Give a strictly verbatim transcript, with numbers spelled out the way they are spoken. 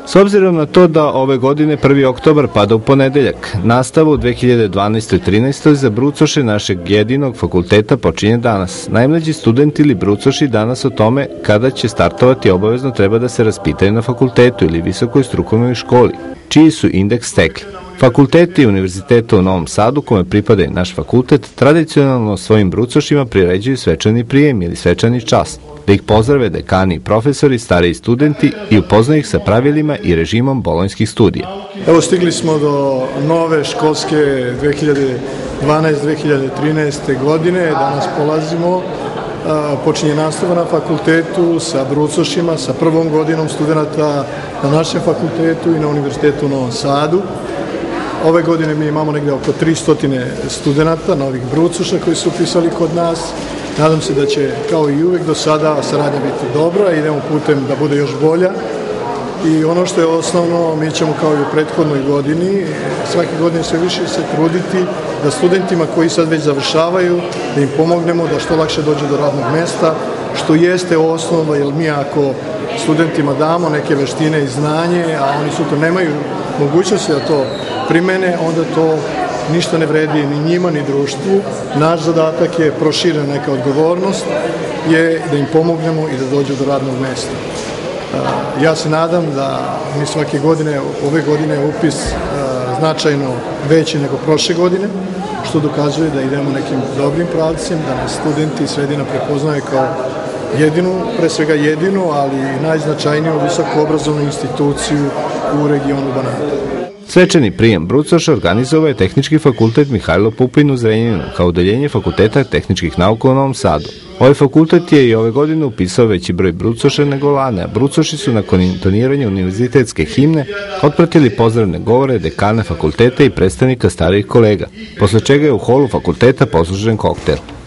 S obzirom na to da ove godine prvi oktobar pada u ponedeljak, nastava u dve hiljade dvanaestoj i trinaestoj za brucoše našeg jedinog fakulteta počinje danas. Najmlađi studenti ili brucoši danas o tome kada će startovati obavezno treba da se raspitaju na fakultetu ili visokoj strukovnoj školi, čiji su indeks stekli. Fakulteti i univerziteta u Novom Sadu, kome pripada i naš fakultet, tradicionalno svojim brucošima priređuju svečani prijem ili svečani čas, da ih pozdrave dekani i profesori, stariji studenti i upoznaju ih sa pravilima i režimom bolonjskih studija. Evo, stigli smo do nove školske dve hiljade dvanaeste dve hiljade trinaeste godine, danas polazimo, počinje nastava na fakultetu sa brucošima, sa prvom godinom studenta na našem fakultetu i na univerzitetu u Novom Sadu. Ove godine mi imamo negde oko tristo studenta, novih brucoša koji su upisali kod nas. Nadam se da će, kao i uvek do sada, saradnja biti dobra, idemo putem da bude još bolja. I ono što je osnovno, mi ćemo kao i u prethodnoj godini, svake godine sve više se truditi da studentima koji sad već završavaju, da im pomognemo da što lakše dođe do radnog mesta, što jeste osnovno, jer mi ako studentima damo neke veštine i znanje, a oni sutra nemaju mogućnosti da to primene, onda to ništa ne vredi ni njima, ni društvu. Naš zadatak je proširena neka odgovornost, je da im pomognemo i da dođu do radnog mesta. Ja se nadam da mi svake godine, ove godine je upis značajno veći nego prošle godine, što dokazuje da idemo nekim dobrim pravcem, da nas studenti i sredina prepoznaju kao jedinu, pre svega jedinu, ali i najznačajniju visokoobrazovnu instituciju u regionu Banata. Svečani prijem brucoša organizovao je Tehnički fakultet Mihajlo Pupin u Zrenjaninu kao odeljenje Fakulteta tehničkih nauka u Novom Sadu. Ovaj fakultet je i ove godine upisao veći broj brucoša nego lane, a brucoši su nakon intoniranja univerzitetske himne otpratili pozdravne govore dekana fakulteta i predstavnika starijih kolega, posle čega je u holu fakulteta poslužen koktel.